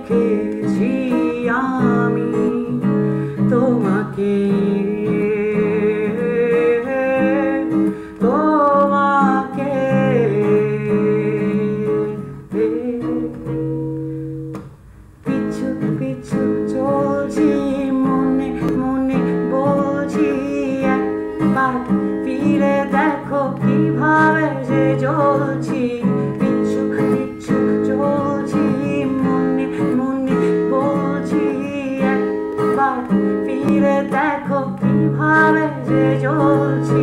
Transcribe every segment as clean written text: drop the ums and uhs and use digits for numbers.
রেখেছি আমি তোমাকে তোমাকে পিছু পিছু চলছি মনে মনে বলছি একবার ফিরে দেখো কিভাবে যে চলছি পিছু পিছু চলছি মনে মনে বলছি একবার ফিরে দেখো কিভাবে যে চলছি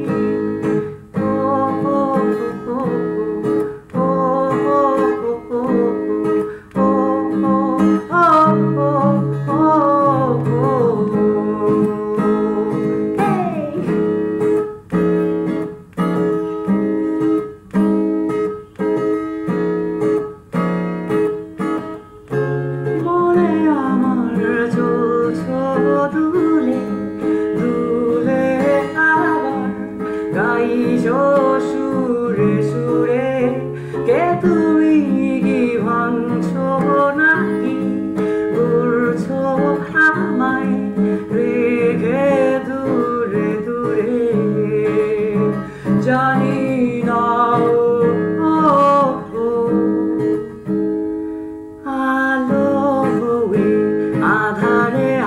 সুরে সুরে কে তুমি কি ভাঙছো নাকি ঘুরছো আমায় রেখে দূরে দূরে জানি না আলো হয়ে আধারে